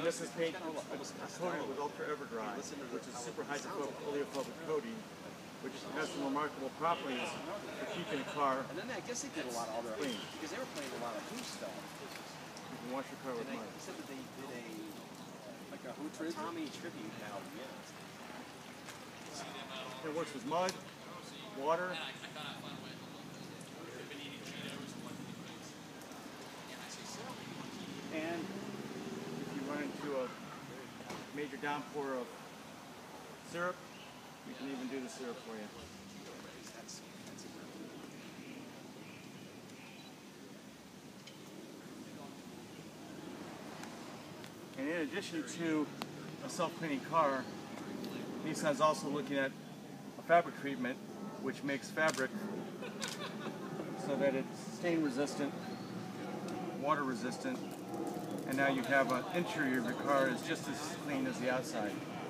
this is paint coated with ultra everdry, which is super hydrophobic oleophobic coating, which has some remarkable properties for keeping a car And then I guess they did a lot of other clean. because they were playing a lot of Who stuff. You can wash your car with And mud. they said that they did Like a Who tribute? Tommy tribute now. It works with mud, water. And if you run into a major downpour of syrup, we can even do the syrup for you. And in addition to a self-cleaning car, Nissan's also looking at a fabric treatment which makes fabric so that it's stain resistant, water resistant, and now you have an interior of your car is just as clean as the outside.